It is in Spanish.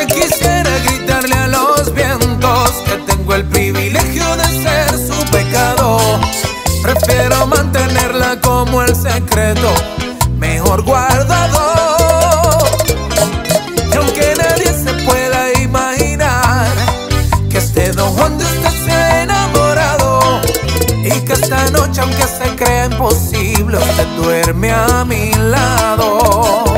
Quisiera gritarle a los vientos que tengo el privilegio de ser su pecado. Prefiero mantenerla como el secreto mejor guardado. Y aunque nadie se pueda imaginar que este Don Juan de usted se ha enamorado, y que esta noche, aunque se cree imposible, usted duerme a mi lado.